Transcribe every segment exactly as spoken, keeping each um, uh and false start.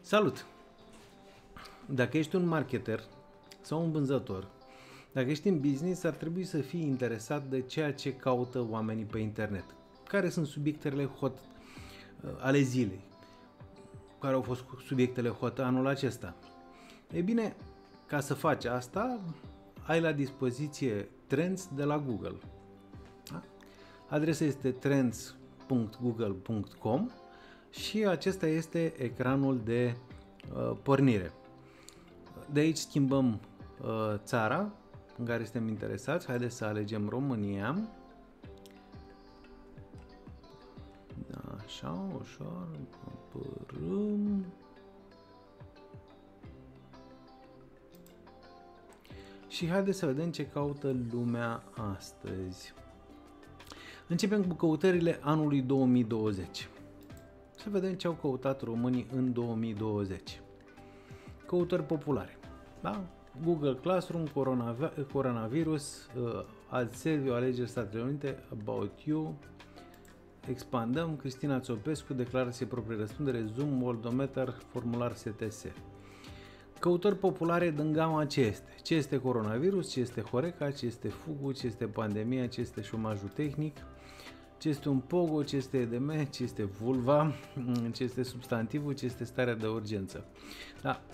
Salut! Dacă ești un marketer sau un vânzător, dacă ești în business, ar trebui să fii interesat de ceea ce caută oamenii pe internet. Care sunt subiectele hot uh, ale zilei? Care au fost subiectele hot anul acesta? Ei bine, ca să faci asta, ai la dispoziție Trends de la Google. Da? Adresa este trends punct google punct com și acesta este ecranul de uh, pornire. De aici schimbăm uh, țara în care suntem interesați. Haideți să alegem România. Da, așa, ușor, apărăm. Și haideți să vedem ce caută lumea astăzi. Începem cu căutările anului două mii douăzeci. Să vedem ce au căutat românii în două mii douăzeci. Căutări populare. Da? Google Classroom, coronavirus, uh, alt serviciu, alegeri Statele Unite, About You, expandăm, Cristina Țopescu, declarație proprie răspundere, Zoom, Worldometer, formular S T S. Căutări populare din gama ce este? Ce este coronavirus, ce este Horeca, ce este Fugu, ce este pandemia, ce este șomajul tehnic, ce este un pogo, ce este E D M, ce este vulva, ce este substantivul, ce este starea de urgență. Da.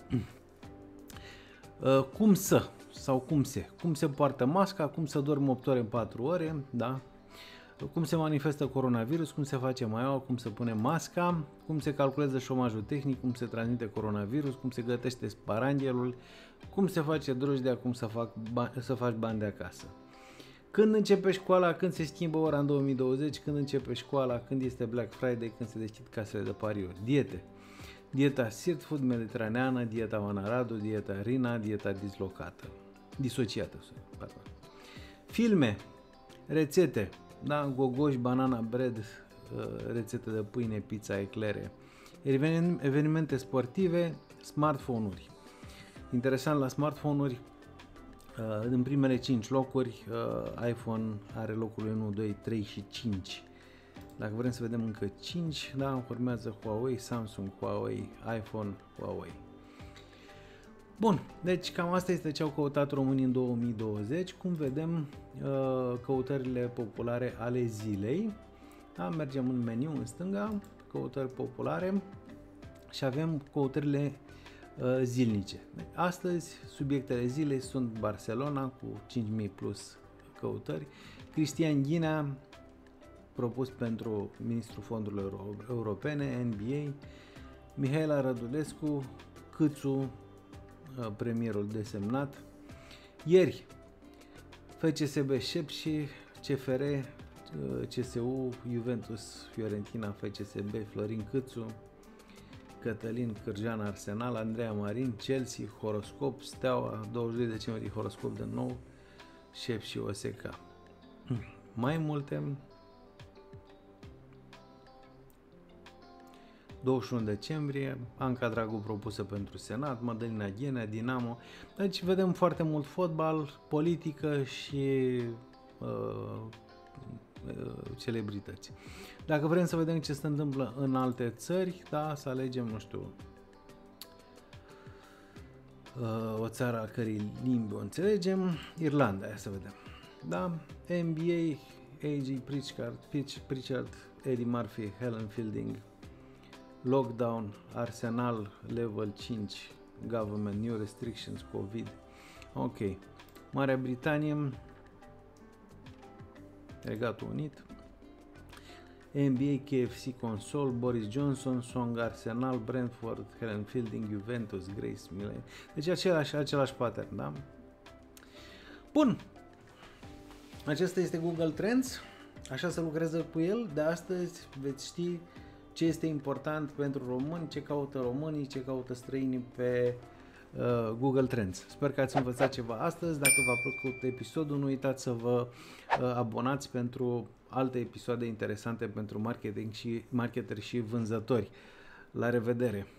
Cum să sau cum se? Cum se poartă masca, cum să dorm opt ore în patru ore, da? Cum se manifestă coronavirus, cum se face maiaua, cum se pune masca, cum se calculează șomajul tehnic, cum se transmite coronavirus, cum se gătește sparanghelul, cum se face drojdea, cum să, fac bani, să faci bani de acasă. Când începe școala, când se schimbă ora în două mii douăzeci, când începe școala, când este Black Friday, când se deschid casele de pariuri. Diete. Dieta Street Food mediteraneană, dieta Manaradu, dieta Rina, dieta dislocată. Disociată, pardon. Filme, rețete, da, gogoși, banana bread, rețete de pâine, pizza, eclere. Evenimente sportive, smartphone-uri. Interesant la smartphone-uri, în primele cinci locuri, iPhone are locul unu, doi, trei și cinci. Dacă vrem să vedem încă cinci, da, urmează Huawei, Samsung, Huawei, iPhone, Huawei. Bun, deci cam asta este ce au căutat românii în două mii douăzeci. Cum vedem căutările populare ale zilei. Da, mergem în meniu în stânga, căutări populare și avem căutările zilnice. Astăzi, subiectele zilei sunt Barcelona cu cinci mii plus căutări, Cristian Ghinea, propus pentru Ministrul Fondurilor Europene, N B A, Mihaela Rădulescu, Câțu, premierul desemnat. Ieri, F C S B Șepși, C F R, C S U, Juventus, Fiorentina, F C S B, Florin Câțu, Cătălin Cârjan, Arsenal, Andreea Marin, Chelsea, Horoscop, Steaua, douăzeci și doi decembrie, Horoscop de nou, Șepși, O S K. Mai multe. douăzeci și unu decembrie, Anca Dragu propusă pentru Senat, Madalina Ghenea, Dinamo. Deci vedem foarte mult fotbal, politică și uh, uh, celebrități. Dacă vrem să vedem ce se întâmplă în alte țări, da, să alegem, nu știu, uh, o țară a cărei limbi o înțelegem, Irlanda, ia să vedem. Da, N B A, A J Pritchard, Pritchard, Eddie Murphy, Helen Fielding, Lockdown, Arsenal, Level cinci, Government, New Restrictions, COVID. Ok. Marea Britanie, Regatul Unit, N B A, K F C, Console, Boris Johnson, Song, Arsenal, Brentford, Helen Fielding, Juventus, Grace Miller. Deci același, același pattern, da? Bun. Acesta este Google Trends. Așa se lucrează cu el. De astăzi veți ști ce este important pentru români, ce caută românii, ce caută străinii pe uh, Google Trends. Sper că ați învățat ceva astăzi. Dacă v-a plăcut episodul, nu uitați să vă uh, abonați pentru alte episoade interesante pentru marketing și marketeri și vânzători. La revedere!